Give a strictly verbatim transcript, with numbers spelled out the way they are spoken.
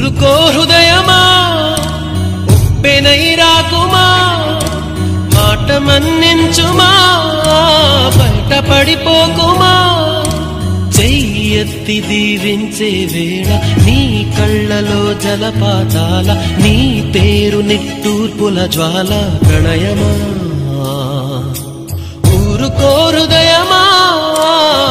ఊరుకో హృదయమా ఉప్పెనై రాకుమా మాట మన్నించుమా బయట పడిపోకుమా చెయ్యెత్తి దీవించే వేళ నీ కళ్ళలో జలపాతాల నీ పేరు నిట్టూర్పుల జ్వాల ప్రణయమా ఊరుకో హృదయమా